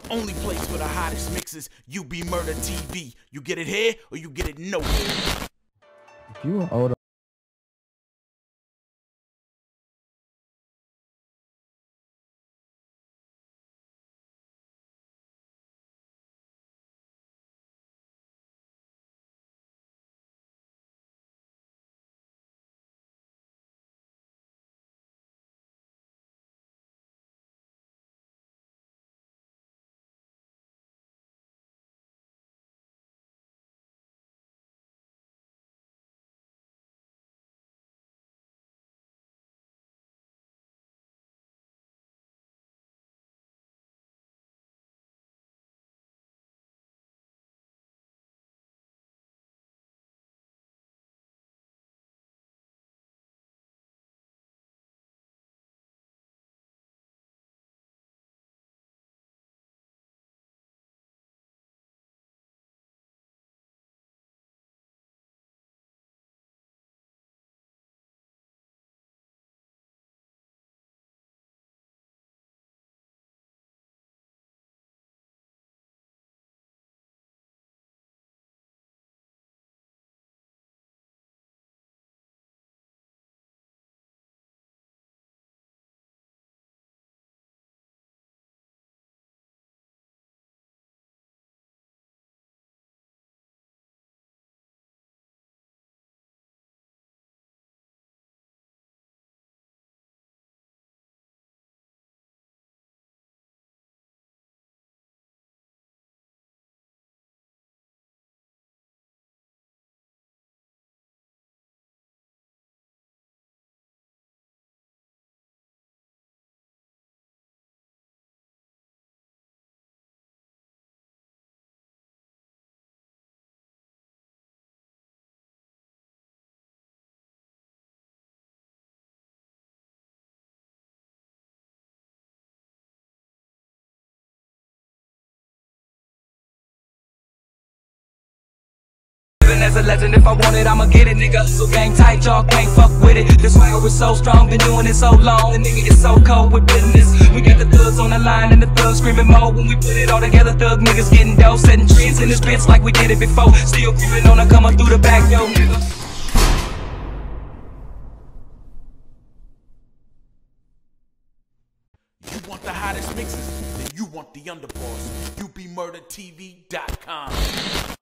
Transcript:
only place for the hottest mixes, UBMurdaTV. You get it here or you get it nowhere. If you were old as a legend, if I want it, I'ma get it, nigga. So gang tight, y'all can't fuck with it. This swagger is so strong, been doing it so long. The nigga is so cold with business. We got the thugs on the line and the thugs screaming more. When we put it all together, thug niggas getting dough, setting trends in this bitch like we did it before. Still creeping on her, coming through the back, yo, nigga. You want the hottest mixes? Then you want the underboss. UBMurdaTV.com.